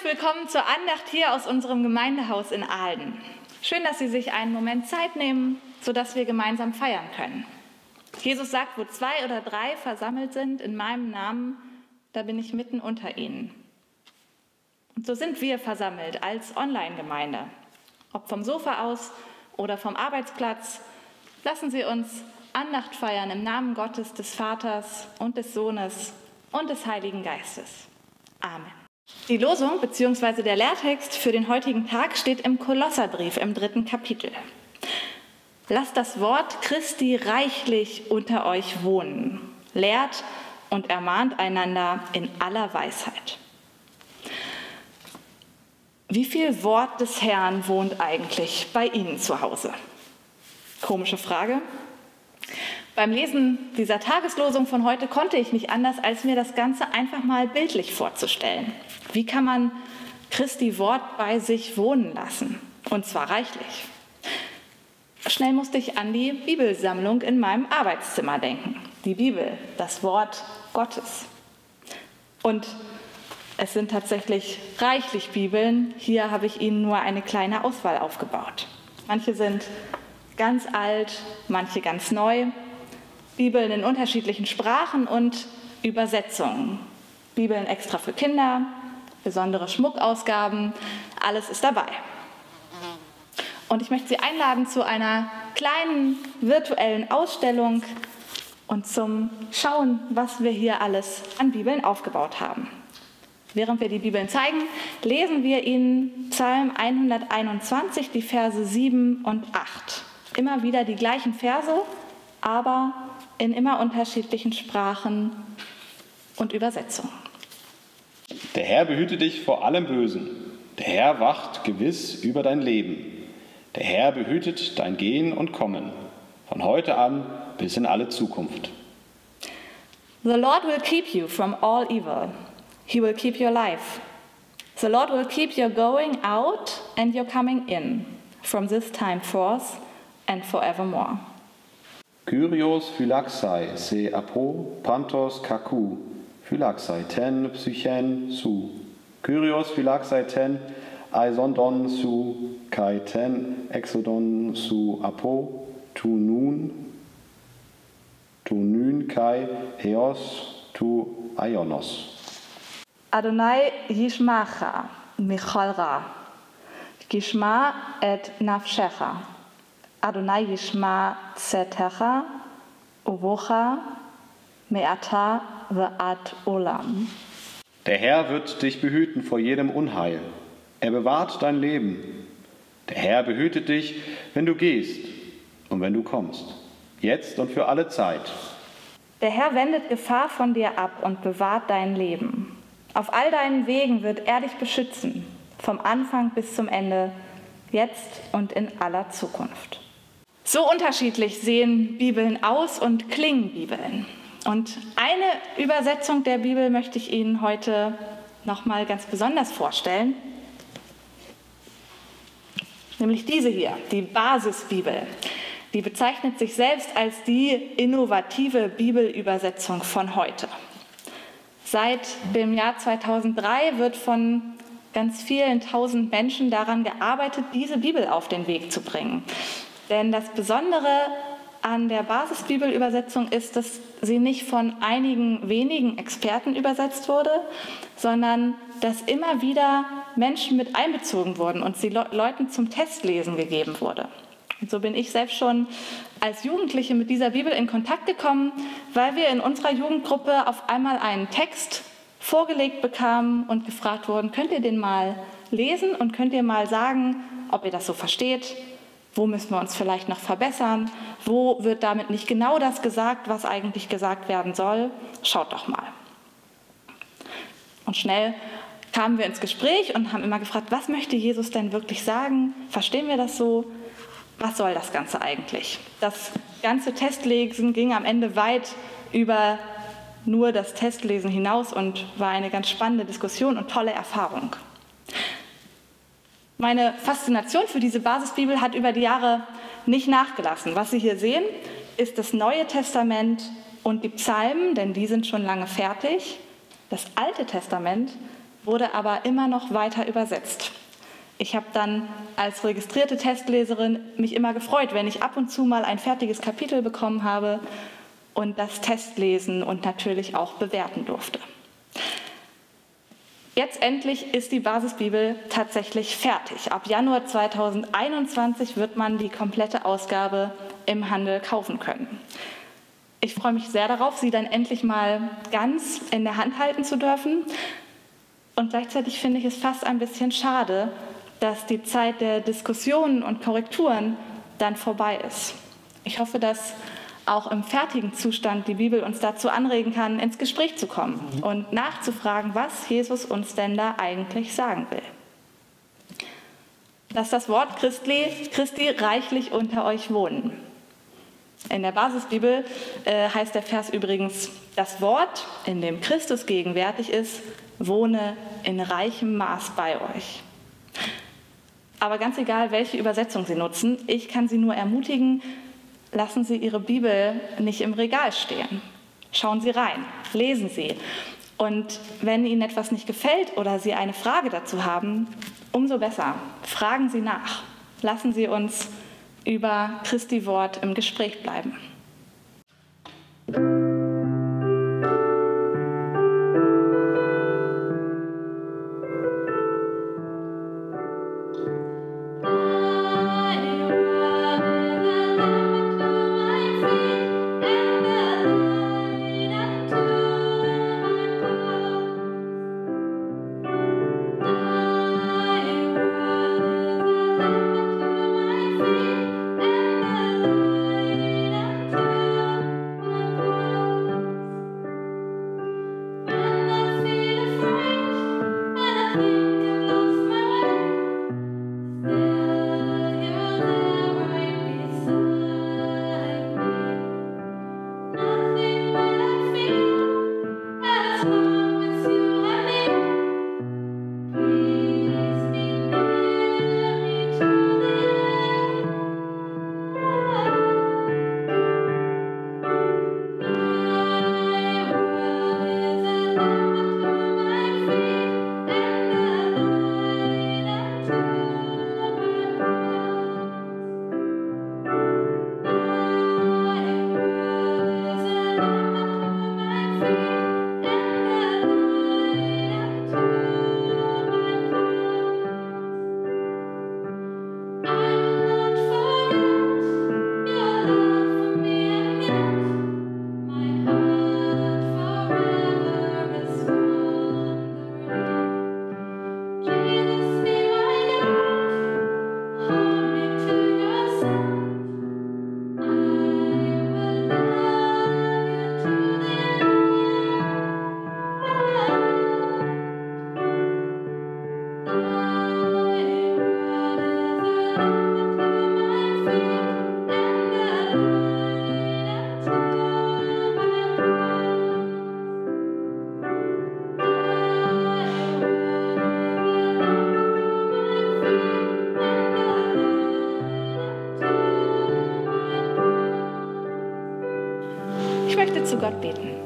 Herzlich willkommen zur Andacht hier aus unserem Gemeindehaus in Ahlden. Schön, dass Sie sich einen Moment Zeit nehmen, sodass wir gemeinsam feiern können. Jesus sagt, wo 2 oder 3 versammelt sind in meinem Namen, da bin ich mitten unter ihnen. Und so sind wir versammelt als Online-Gemeinde. Ob vom Sofa aus oder vom Arbeitsplatz, lassen Sie uns Andacht feiern im Namen Gottes, des Vaters und des Sohnes und des Heiligen Geistes. Amen. Die Losung bzw. der Lehrtext für den heutigen Tag steht im Kolosserbrief im 3. Kapitel. Lasst das Wort Christi reichlich unter euch wohnen, lehrt und ermahnt einander in aller Weisheit. Wie viel Wort des Herrn wohnt eigentlich bei Ihnen zu Hause? Komische Frage. Beim Lesen dieser Tageslosung von heute konnte ich nicht anders, als mir das Ganze einfach mal bildlich vorzustellen. Wie kann man Christi Wort bei sich wohnen lassen? Und zwar reichlich. Schnell musste ich an die Bibelsammlung in meinem Arbeitszimmer denken. Die Bibel, das Wort Gottes. Und es sind tatsächlich reichlich Bibeln. Hier habe ich Ihnen nur eine kleine Auswahl aufgebaut. Manche sind ganz alt, manche ganz neu. Bibeln in unterschiedlichen Sprachen und Übersetzungen. Bibeln extra für Kinder, besondere Schmuckausgaben, alles ist dabei. Und ich möchte Sie einladen zu einer kleinen virtuellen Ausstellung und zum Schauen, was wir hier alles an Bibeln aufgebaut haben. Während wir die Bibeln zeigen, lesen wir Ihnen Psalm 121, die Verse 7 und 8. Immer wieder die gleichen Verse, aber in immer unterschiedlichen Sprachen und Übersetzungen. Der Herr behüte dich vor allem Bösen. Der Herr wacht gewiss über dein Leben. Der Herr behütet dein Gehen und Kommen, von heute an bis in alle Zukunft. The Lord will keep you from all evil. He will keep your life. The Lord will keep your going out and your coming in, from this time forth and forevermore. Kyrios phylaxai se apo pantos kakou, phylaxai ten psychen su. Kyrios phylaxai ten aisondon su, kai ten exodon su apo, tu nun kai heos tu aionos. Adonai yishmacha michalra, gishma et nafshecha. Adonai yishma tzetecha, uvocha me'ata ve'at olam. Der Herr wird dich behüten vor jedem Unheil. Er bewahrt dein Leben. Der Herr behütet dich, wenn du gehst und wenn du kommst, jetzt und für alle Zeit. Der Herr wendet Gefahr von dir ab und bewahrt dein Leben. Auf all deinen Wegen wird er dich beschützen, vom Anfang bis zum Ende, jetzt und in aller Zukunft. So unterschiedlich sehen Bibeln aus und klingen Bibeln. Und eine Übersetzung der Bibel möchte ich Ihnen heute noch mal ganz besonders vorstellen, nämlich diese hier, die Basisbibel. Die bezeichnet sich selbst als die innovative Bibelübersetzung von heute. Seit dem Jahr 2003 wird von ganz vielen tausend Menschen daran gearbeitet, diese Bibel auf den Weg zu bringen. Denn das Besondere an der Basisbibelübersetzung ist, dass sie nicht von einigen wenigen Experten übersetzt wurde, sondern dass immer wieder Menschen mit einbezogen wurden und sie Leuten zum Testlesen gegeben wurde. Und so bin ich selbst schon als Jugendliche mit dieser Bibel in Kontakt gekommen, weil wir in unserer Jugendgruppe auf einmal einen Text vorgelegt bekamen und gefragt wurden, könnt ihr den mal lesen und könnt ihr mal sagen, ob ihr das so versteht? Wo müssen wir uns vielleicht noch verbessern? Wo wird damit nicht genau das gesagt, was eigentlich gesagt werden soll? Schaut doch mal. Und schnell kamen wir ins Gespräch und haben immer gefragt, was möchte Jesus denn wirklich sagen? Verstehen wir das so? Was soll das Ganze eigentlich? Das ganze Testlesen ging am Ende weit über nur das Testlesen hinaus und war eine ganz spannende Diskussion und tolle Erfahrung. Meine Faszination für diese Basisbibel hat über die Jahre nicht nachgelassen. Was Sie hier sehen, ist das Neue Testament und die Psalmen, denn die sind schon lange fertig. Das Alte Testament wurde aber immer noch weiter übersetzt. Ich habe dann als registrierte Testleserin mich immer gefreut, wenn ich ab und zu mal ein fertiges Kapitel bekommen habe und das Testlesen und natürlich auch bewerten durfte. Jetzt endlich ist die Basisbibel tatsächlich fertig. Ab Januar 2021 wird man die komplette Ausgabe im Handel kaufen können. Ich freue mich sehr darauf, sie dann endlich mal ganz in der Hand halten zu dürfen. Und gleichzeitig finde ich es fast ein bisschen schade, dass die Zeit der Diskussionen und Korrekturen dann vorbei ist. Ich hoffe, dass auch im fertigen Zustand die Bibel uns dazu anregen kann, ins Gespräch zu kommen und nachzufragen, was Jesus uns denn da eigentlich sagen will. Lasst das Wort Christi reichlich unter euch wohnen. In der Basisbibel heißt der Vers übrigens, das Wort, in dem Christus gegenwärtig ist, wohne in reichem Maß bei euch. Aber ganz egal, welche Übersetzung Sie nutzen, ich kann Sie nur ermutigen, lassen Sie Ihre Bibel nicht im Regal stehen. Schauen Sie rein, lesen Sie. Und wenn Ihnen etwas nicht gefällt oder Sie eine Frage dazu haben, umso besser. Fragen Sie nach. Lassen Sie uns über Christi Wort im Gespräch bleiben. Ich möchte zu Gott beten.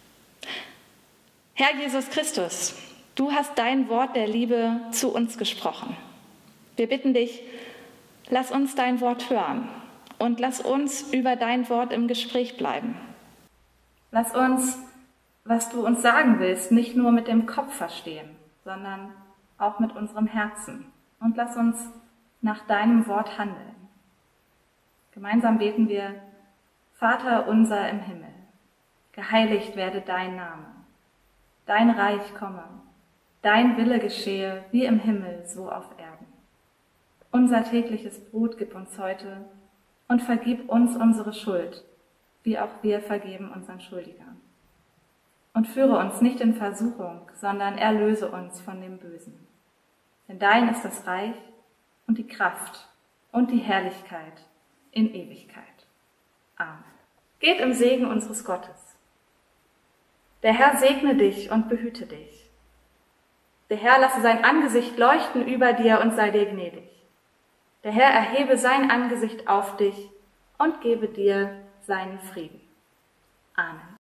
Herr Jesus Christus, du hast dein Wort der Liebe zu uns gesprochen. Wir bitten dich, lass uns dein Wort hören und lass uns über dein Wort im Gespräch bleiben. Lass uns, was du uns sagen willst, nicht nur mit dem Kopf verstehen, sondern auch mit unserem Herzen. Und lass uns nach deinem Wort handeln. Gemeinsam beten wir: Vater unser im Himmel, geheiligt werde dein Name. Dein Reich komme, dein Wille geschehe, wie im Himmel, so auf Erden. Unser tägliches Brot gib uns heute und vergib uns unsere Schuld, wie auch wir vergeben unseren Schuldigern. Und führe uns nicht in Versuchung, sondern erlöse uns von dem Bösen. Denn dein ist das Reich und die Kraft und die Herrlichkeit in Ewigkeit. Amen. Geht im Segen unseres Gottes. Der Herr segne dich und behüte dich. Der Herr lasse sein Angesicht leuchten über dir und sei dir gnädig. Der Herr erhebe sein Angesicht auf dich und gebe dir seinen Frieden. Amen.